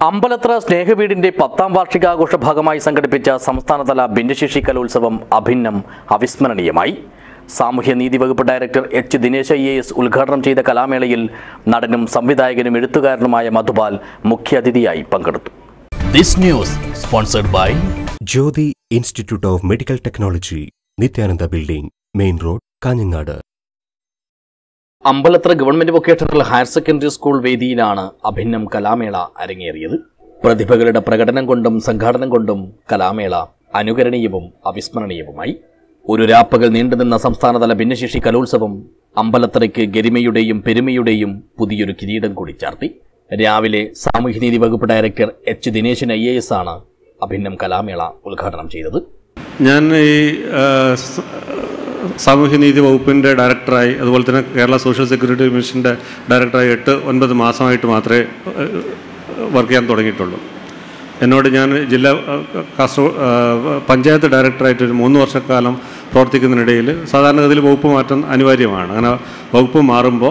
അമ്പലത്ര സ്നേഹവീടിന്റെ 10ാം വാർഷികാഘോഷ ഭാഗമായി സംഘടിപ്പിച്ച സംസ്ഥാനതല ഭിന്നശേഷി കലോത്സവം അഭിന്നം അവിസ്മരണീയമായി. സാമൂഹ്യനീതി വകുപ്പ് ഡയറക്ടർ എച്ച് ദിനേശ് IAS ഉദ്ഘാടനം ചെയ്ത കലാമേളയിൽ നടനും സംവിധായകനും എഴുത്തുകാരനുമായ മധുപാൽ മുഖ്യാതിഥിയായി പങ്കെടുത്തു. This news sponsored by Jyothi institute of medical technology, Nithyananda building, main road, Kanhangad. Ambalathara government vocational higher secondary school വേദിയിലാണ് അഭിന്നം കലാമേള അരങ്ങേറിയത്. പ്രതിഭകളുടെ പ്രകടനം കൊണ്ടും സംഘാടനം കൊണ്ടും കലാമേള അനുകരണീയവും അവിസ്മരണീയവുമായി. ഒരു രാപ്പകൽ നീണ്ടുനിന്ന സംസ്ഥാനതല ഭിന്നശേഷി കലോത്സവം അമ്പലത്രയ്ക്ക് ഗരിമയുടെയും പെരുമയുടെയും പുതിയൊരു കിരീടം കൂടി ചാർത്തി. രാവിലെ സാമൂഹ്യനീതി വകുപ്പ് ഡയറക്ടർ എച്ച് ദിനേശൻ IAS ആണ് അഭിന്നം കലാമേള ഉദ്ഘാടനം ചെയ്തത്. ഞാൻ ഈ സാമൂഹ്യനീതി വകുപ്പിൻ്റെ ഡയറക്ടറായി, അതുപോലെ തന്നെ കേരള സോഷ്യൽ സെക്യൂരിറ്റി മിഷൻ്റെ ഡയറക്ടറായി 8-9 മാസമായിട്ട് മാത്രമേ വർക്ക് ചെയ്യാൻ തുടങ്ങിയിട്ടുള്ളൂ. എന്നോട് ഞാൻ ജില്ലാ പഞ്ചായത്ത് ഡയറക്ടറായിട്ട് ഒരു 3 വർഷക്കാലം പ്രവർത്തിക്കുന്നതിനിടയിൽ സാധാരണഗതിയിൽ വകുപ്പ് മാറ്റം അനിവാര്യമാണ്. അങ്ങനെ വകുപ്പ് മാറുമ്പോൾ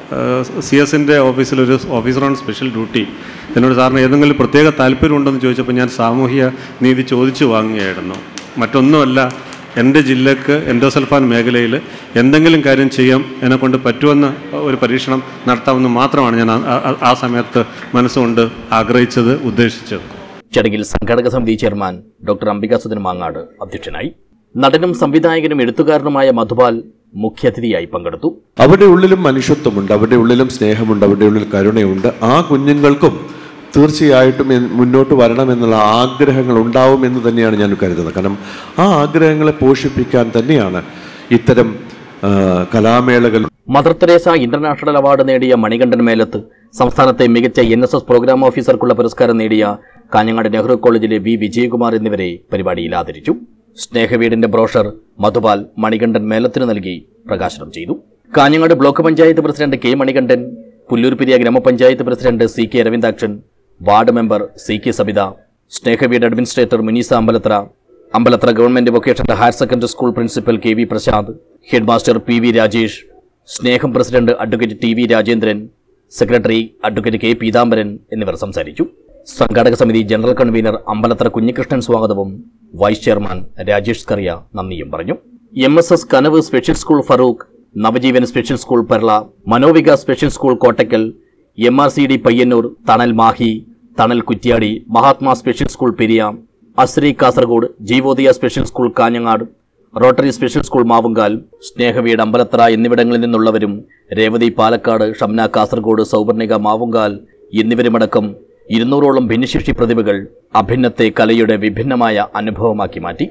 CS-ൻ്റെ ഓഫീസിലൊരു ഓഫീസർ ഓൺ സ്പെഷ്യൽ ഡ്യൂട്ടി എന്നോട് സാറിന് ഏതെങ്കിലും പ്രത്യേക താല്പര്യമുണ്ടെന്ന് ചോദിച്ചപ്പോൾ ഞാൻ സാമൂഹ്യ നീതി ചോദിച്ചു വാങ്ങുകയായിരുന്നു. മറ്റൊന്നുമല്ല, എൻ്റെ ജില്ലക്ക് എൻഡോസൾഫാൻ മേഖലയിൽ എന്തെങ്കിലും കാര്യം ചെയ്യാം, എന്നെക്കൊണ്ട് പറ്റുമെന്ന് ഒരു പരീക്ഷണം നടത്താമെന്ന് മാത്രമാണ് ഞാൻ ആ സമയത്ത് മനസ്സുകൊണ്ട് ആഗ്രഹിച്ചത്, ഉദ്ദേശിച്ചത്. ചടങ്ങിൽ സംഘാടക സമിതി ചെയർമാൻ ഡോക്ടർ അംബികാസുധൻ മാങ്ങാട് അധ്യക്ഷനായി. നടനും സംവിധായകനും എഴുത്തുകാരനുമായ മധുപാൽ മുഖ്യാതിഥിയായി പങ്കെടുത്തു. അവരുടെ ഉള്ളിലും മനുഷ്യത്വമുണ്ട്, അവരുടെ ഉള്ളിലും സ്നേഹമുണ്ട്, അവരുടെ ഉള്ളിൽ കരുണയുണ്ട്. ആ കുഞ്ഞുങ്ങൾക്കും തീർച്ചയായിട്ടും മുന്നോട്ട് വരണമെന്നുള്ള ആഗ്രഹങ്ങൾ ഉണ്ടാവുമെന്ന് തന്നെയാണ് ഞാൻ കരുതുന്നത്. കാരണം ആ ആഗ്രഹങ്ങളെ പോഷിപ്പിക്കാൻ തന്നെയാണ് ഇത്തരം കലാമേളകൾ. മദർ തെരേസ ഇന്റർനാഷണൽ അവാർഡ് നേടിയ മണികണ്ഠൻ മേലത്ത്, സംസ്ഥാനത്തെ മികച്ച NSS പ്രോഗ്രാം ഓഫീസർക്കുള്ള പുരസ്കാരം നേടിയ കാഞ്ഞങ്ങാട് നെഹ്റു കോളേജിലെ V വിജയകുമാർ എന്നിവരെ പരിപാടിയിൽ ആദരിച്ചു. സ്നേഹവീടിന്റെ ബ്രോഷർ മധുപാൽ മണികണ്ഠൻ മേലത്തിന് നൽകി പ്രകാശനം ചെയ്തു. Kanhangad block panchayat president K Manikandan, Pulloorperiya ഗ്രാമപഞ്ചായത്ത് president CK Aravindakshan, ward member CK Sabitha, Snehaveedu administrator Minisa Ambalathara, Ambalathara government vocational higher secondary school principal KV Prashanth, head master PV Rajesh, സ്നേഹം president advocate TV Rajendran, secretary advocate K Peethambaran എന്നിവർ സംസാരിച്ചു. സംഘാടക സമിതി ജനറൽ കൺവീനർ അമ്പലത്ര കുഞ്ഞികൃഷ്ണൻ സ്വാഗതവും വൈസ് ചെയർമാൻ രാജേഷ് കറിയ നന്ദിയും പറഞ്ഞു. MSS Kanavu special school Farook, Navajeevan special school Perla, Manovika special school Kottakkal, MRCD Payyanur, Thanal Mahe, Thanal Kuttiady, Mahatma special school Periya, Asri Kasaragod, Jeevodaya special school Kanhangad, rotary special school Mavungal, Snehaveedu Ambalathara എന്നിവിടങ്ങളിൽ നിന്നുള്ളവരും രേവതി പാലക്കാട്, ഷംന കാസർഗോഡ്, സൗവർണിക മാവുങ്കാൽ എന്നിവരുമടക്കം 200ഓളം ഭിന്നശേഷി പ്രതിഭകൾ അഭിന്നത്തെ കലയുടെ വിഭിന്നമായ അനുഭവമാക്കി മാറ്റി.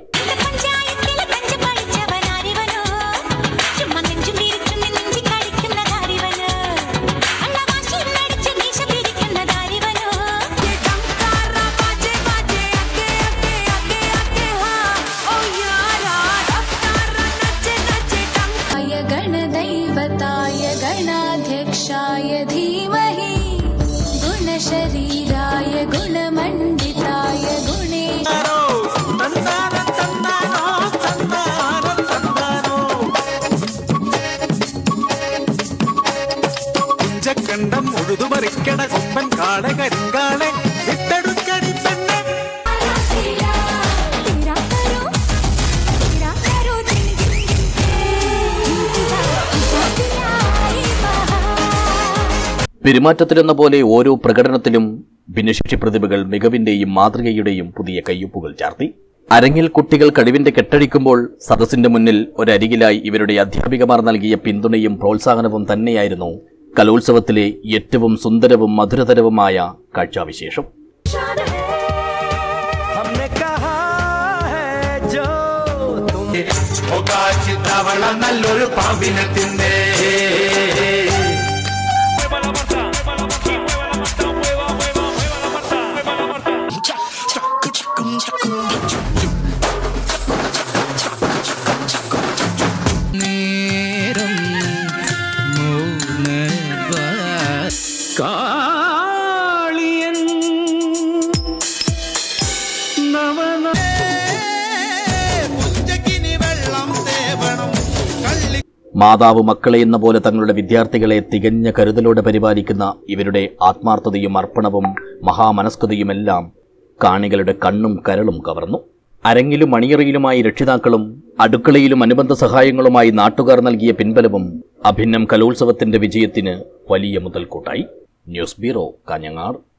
शरीराय गुणमण्डिताय കണ്ടം ഉഴുതുമറിക്കണ കൊമ്പൻ കാള കരിങ്കാളെ വിട്ടെടുക്കടി പെണ്ണെ. പെരുമാറ്റത്തിലെന്ന പോലെ ഓരോ പ്രകടനത്തിലും ഭിന്നശേഷി പ്രതിഭകൾ മികവിന്റെയും മാതൃകയുടെയും പുതിയ കയ്യൊപ്പുകൾ ചാർത്തി. അരങ്ങിൽ കുട്ടികൾ കഴിവിന്റെ കെട്ടഴിക്കുമ്പോൾ സദസ്സിന്റെ മുന്നിൽ ഒരരികിലായി ഇവരുടെ അധ്യാപികമാർ നൽകിയ പിന്തുണയും പ്രോത്സാഹനവും തന്നെയായിരുന്നു കലോത്സവത്തിലെ ഏറ്റവും സുന്ദരവും മധുരതരവുമായ കാഴ്ചാവിശേഷം. നല്ലൊരു പാമ്പിനത്തിന്റെ മാതാവ് മക്കളെ എന്ന പോലെ തങ്ങളുടെ വിദ്യാർത്ഥികളെ തികഞ്ഞ കരുതലോടെ പരിപാലിക്കുന്ന ഇവരുടെ ആത്മാർത്ഥതയും അർപ്പണവും മഹാമനസ്കതയുമെല്ലാം കാണികളുടെ കണ്ണും കരളും കവർന്നു. അരങ്ങിലും അണിയറയിലുമായി രക്ഷിതാക്കളും അടുക്കളയിലും അനുബന്ധ സഹായങ്ങളുമായി നാട്ടുകാർ നൽകിയ പിൻബലവും അഭിന്നം കലോത്സവത്തിന്റെ വിജയത്തിന് വലിയ മുതൽക്കൂട്ടായി. News bureau, Kanhangad.